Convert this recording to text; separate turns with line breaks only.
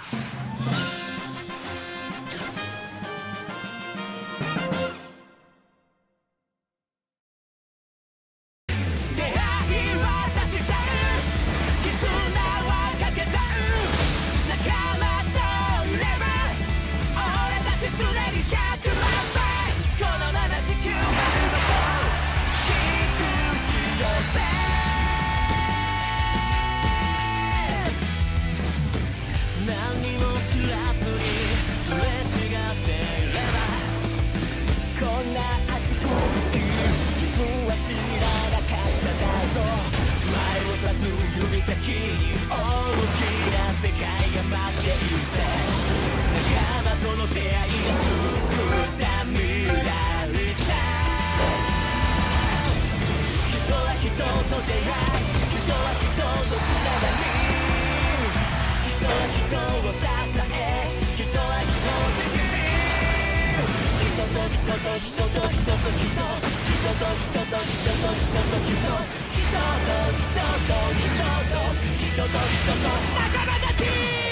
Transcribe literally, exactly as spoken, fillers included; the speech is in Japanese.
指先に大きな世界が待っているぜ。仲間との出会い作った未来さ。人は人と出会い、人は人とつながり、人は人を支え、人は人を責任。人と人と人と人と人、人と人と人と人と人、人と人と人と人と人と仲間たち。